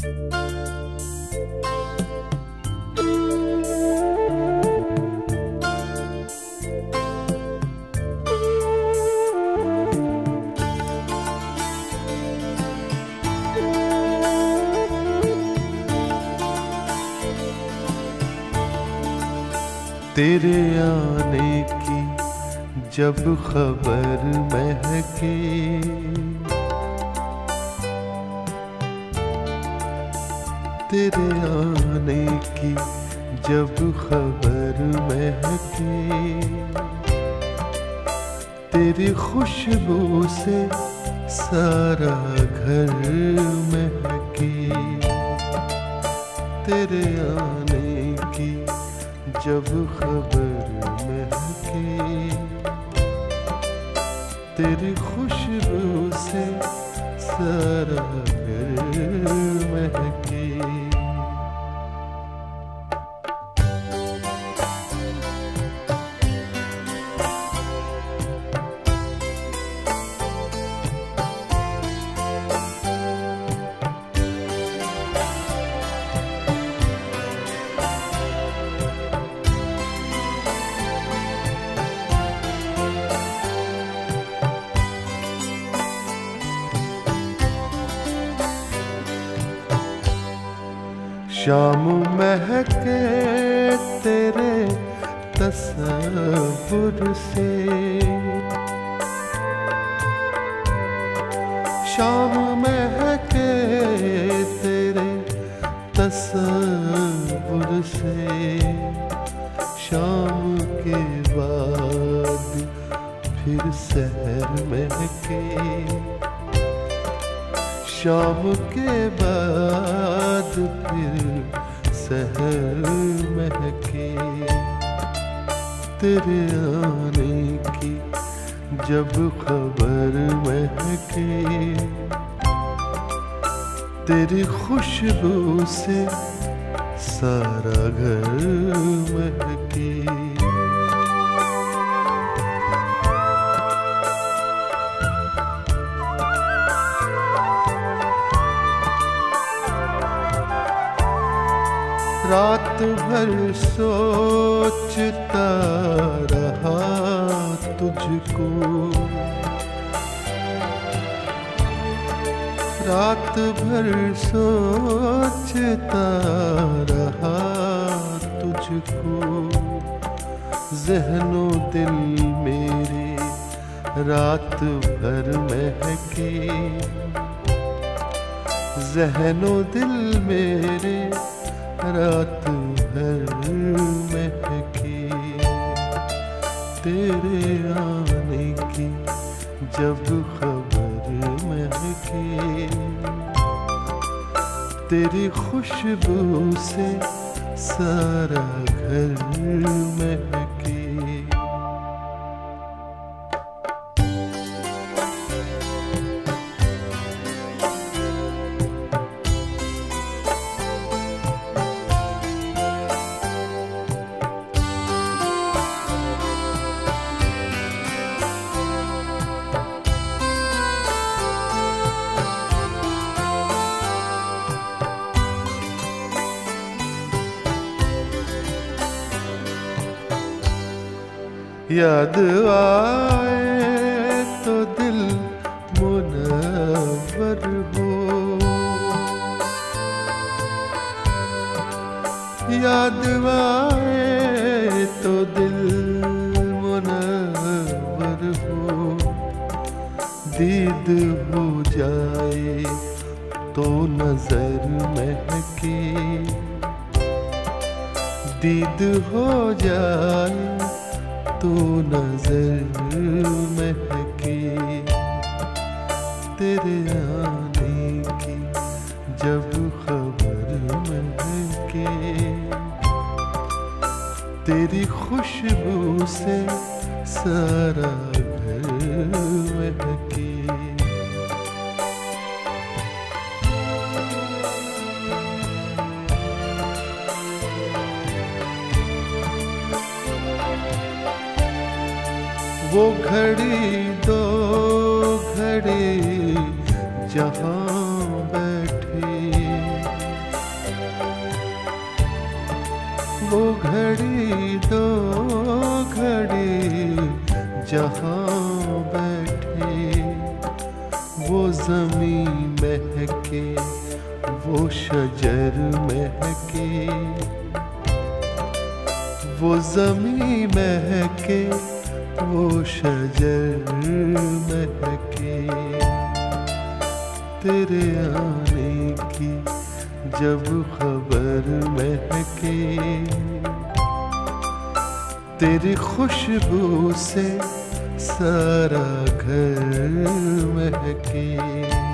तेरे आने की जब खबर महके, तेरे आने की जब खबर महके, तेरी खुशबू से सारा घर महके। तेरे आने की जब खबर महके, तेरी खुशबू से सारा घर महके। शाम महके तेरे तस्वुर से, शाम महके तेरे तस्वुर से। शाम के बाद फिर सहर महके, शाम के बाद फिर सहर महके। तेरे आने की जब खबर महके, तेरी खुशबू से सारा घर महके। रात भर सोचता रहा तुझको, रात भर सोचता रहा तुझको। ज़हनो दिल मेरे रात भर महके, ज़हनो दिल मेरे रात भर महके। तेरे आने की जब खबर महके, तेरी खुशबू से सारा घर महके। याद आए तो दिल मुनव्वर हो, याद आए तो दिल मुनव्वर हो। दीद हो जाए तो नजर महके, दीद हो जाए तो नजर महके। तेरे आने की जब खबर महके, तेरी खुशबू से सारा घर महके। वो घड़ी दो घड़ी जहाँ बैठे, घड़ी दो घड़ी जहाँ बैठे, वो ज़मीं महके, वो शजर महके, वो ज़मीं महके, वो शजर महके। तेरे आने की जब खबर महके, तेरी खुशबू से सारा घर महके।